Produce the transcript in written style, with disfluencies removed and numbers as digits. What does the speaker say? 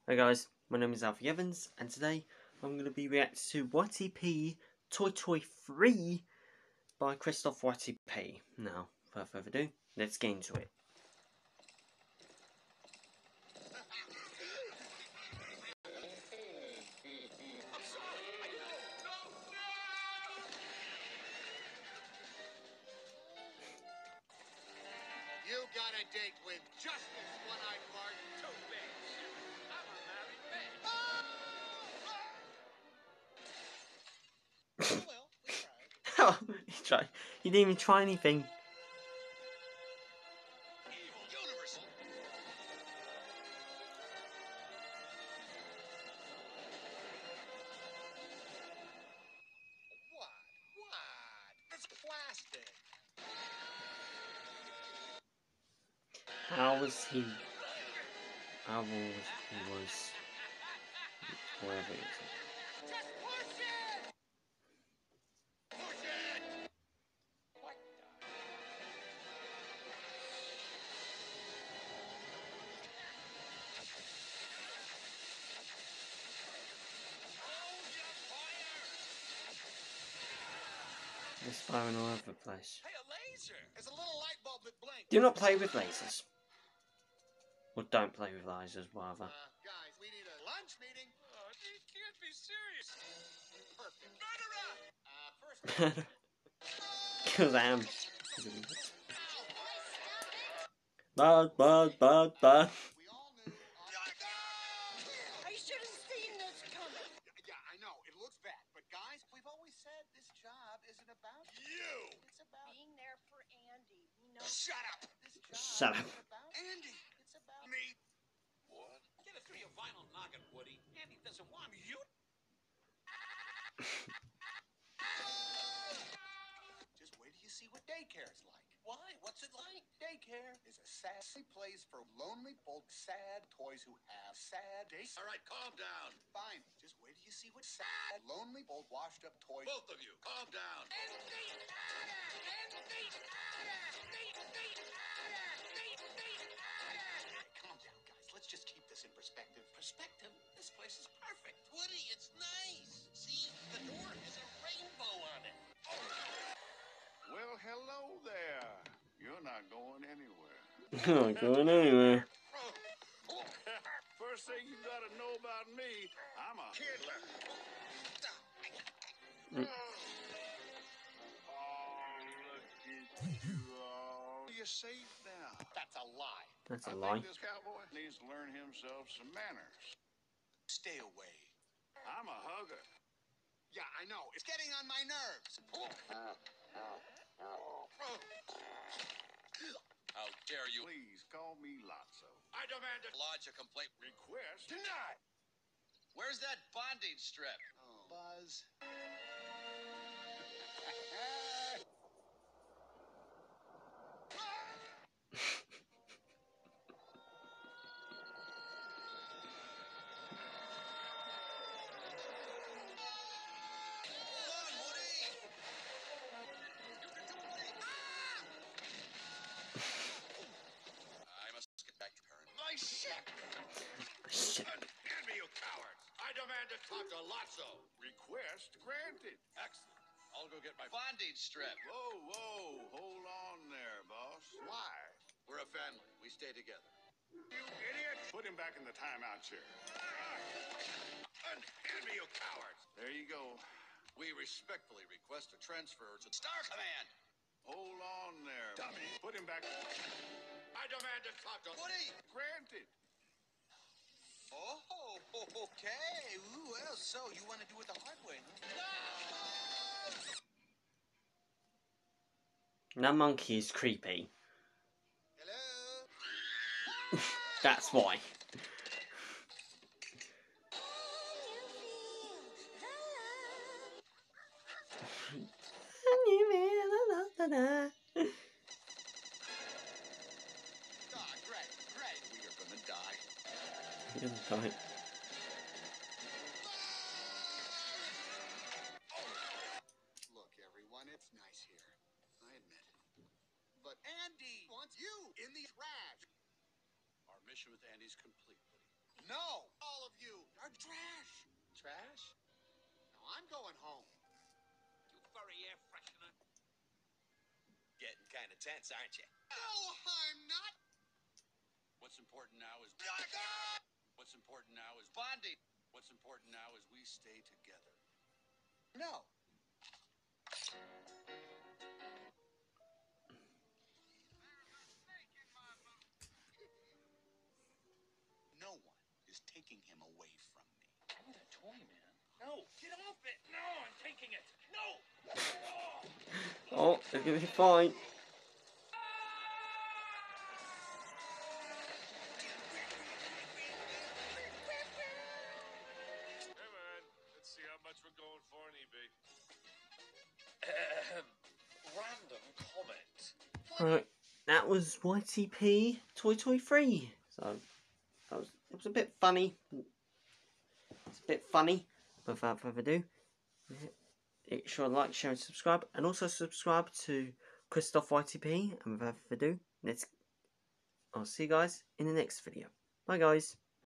Hey guys, my name is Alfie Evans, and today I'm going to be reacting to YTP Toy Toy 3 by Christoph YTP. Now, without further ado, let's get into it. You got a date with Justice, One-Eyed Bart. Too bad. I'm a married man. Oh, well, we tried. He didn't even try anything. Evil Universal. What? It's plastic. How was he? How was he was? Whatever it is. Just push it! Push it! What the? Hold your fire! They're firing all over the place. Hey, a laser! It's a little light bulb that blinks. Do not play with lasers. Or don't play with lasers, rather. Guys, we need a lunch meeting. Oh, you can't be serious. Perfect. Murderer! First. Kill them. Bud. We all knew. I should have seen this coming. Yeah, I know. It looks bad. But guys, we've always said this job isn't about you. It's about Being there for Andy. We know. Shut up. This job Shut up. isn't about Andy. It's about me. What? Get it through your vinyl noggin, Woody. Andy doesn't want you. Just wait till you see what daycare's like. Why? What's it like? Daycare is a sassy place for lonely, bold, sad toys who have sad days. All right, calm down. Fine. Just wait till you see what sad, lonely, bold, washed-up toys. Both of you, calm down. Calm down, guys. Let's just keep this in perspective. Perspective? This place is perfect. Woody, it's nice. See, the door has a rainbow on it. Well, hello there. You're not going anywhere. Not going anywhere. First thing you gotta know about me, I'm a Kidler. Oh, look at you all. You're safe now. That's a lie. That's a I lie. think this cowboy needs to learn himself some manners. Stay away. I'm a hugger. Yeah, I know. It's getting on my nerves. How dare you? Please call me Lotso. I demand to lodge a complaint. Request Denied. Where's that bonding strip? Oh. Buzz. My ship! Shit. Hand me, you cowards! I demand to talk to Lotso. Request granted. Excellent. I'll go get my bonding strip. Whoa, hold on there, boss. Why? We're a family. We stay together. You idiot! Put him back in the timeout chair. Hand me, you cowards! There you go. We respectfully request a transfer to Star Command. Hold on there. Dummy. Put him back. I demand to talk to Woody. Granted. Oh, okay. Ooh, well, so you want to do it the hard way, huh? No! That monkey is creepy. Hello? That's why. Great. We are gonna die. You're gonna die. Look, everyone, it's nice here. I admit. But Andy wants you in the trash. Our mission with Andy's complete, Woody. No! All going home. You furry air freshener. Getting kind of tense, aren't you? No, I'm not. What's important now is bonding. What's important now is we stay together. No. No one is taking him away from me. I'm the toy man. No, get off it. No, I'm taking it. No. Oh, it's gonna be fine. Hey man, let's see how much we're going for on eBay. Random comment. Right, that was YTP Toy 3. So it was a bit funny. It's a bit funny. But without further ado, make sure to like, share, and subscribe, and also subscribe to Christoph YTP. And without further ado, I'll see you guys in the next video. Bye, guys.